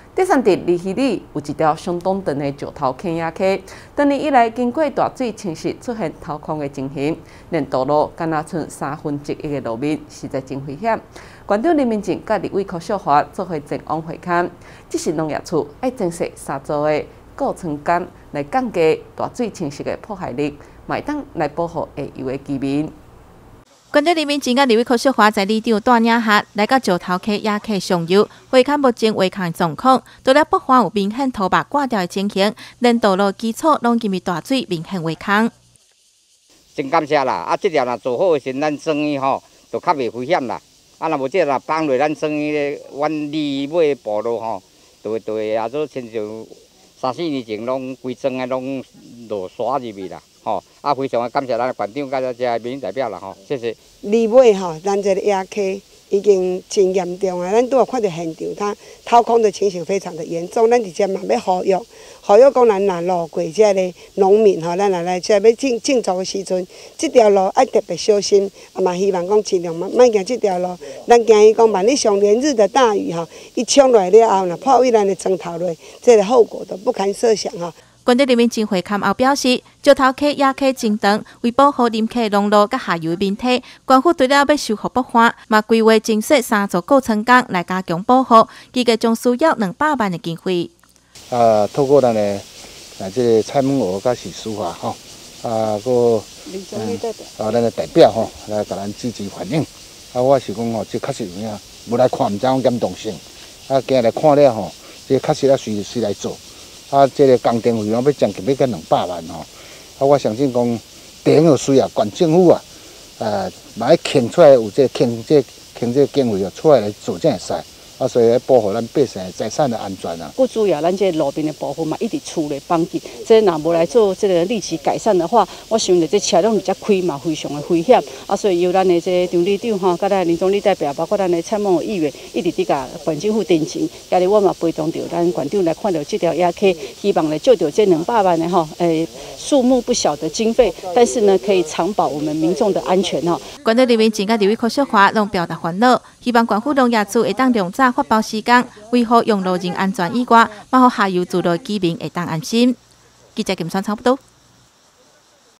第三日离溪里有一条相当长的石头坑野溪，多年以来经过大水侵蚀，出现掏空的情形，连道路敢若剩1/3的路面，实在真危险。县长林明正甲立委柯秀华做伙前往会勘，这是农业处要增设3座的固层杆来降低大水侵蚀的破坏力，卖当来保护下游的居民。 县长林明正甲立委柯秀华在里长带领下来到石头溪野溪上游，会勘目前围坑的状况，除了北方有明显土白挂掉的情形，连道路基础拢因为大水明显围坑。 真感谢啦！这条若做好的时，咱生意就较袂危险啦。若无这若放落咱生意咧，阮里尾步路就会啊做亲像3-4年前拢规庄的拢落沙入去啦。非常的感谢咱县长甲这民意代表啦，谢谢。 里尾咱这个野溪已经真严重啊！咱都有看到现场，它掏空的情形非常的严重。咱直接嘛要呼吁讲咱若路过这个农民咱若来这要种作的时阵，这条路要特别小心。嘛希望讲尽量莫行这条路。咱惊伊讲万一上连日的大雨一冲落来了后，若破坏咱的庄头落，这个后果都不堪设想县长林明正会勘后表示，石头溪野溪真长，为保护林溪农路甲下游面体，县府除了要修复北环，嘛规划增设3座固层杆来加强保护，预计将需要200万的经费。 透过咱的这个蔡孟娥甲是司法个咱的代表来甲咱积极反映。我是讲这确实有影，无来看唔知讲严重性。今日来看了这确实随来做。这个工程费用要将近要200万我相信讲第一个需要县政府嘛要倾出来有倾这经费出来做这会使。所以要保护咱百姓的财产的安全不主要咱这路边的保护嘛，一直处理帮紧。这若无来做这个立即改善的话，我想着这车辆直接开嘛，非常的危险。所以由咱的这张里长甲咱林总理代表，包括咱的蔡孟娥议员，一直伫甲县政府တင်前。今日我嘛陪同着咱县长来看到这条野溪，希望来借着这200万的数目不小的经费，但是呢，可以长保我们民众的安全县长林明正甲立委柯秀华拢表达烦恼，希望县府农业处会当量早发包时间，维护用路人安全以外，嘛互下游自路居民会当安心。记者金川差不多。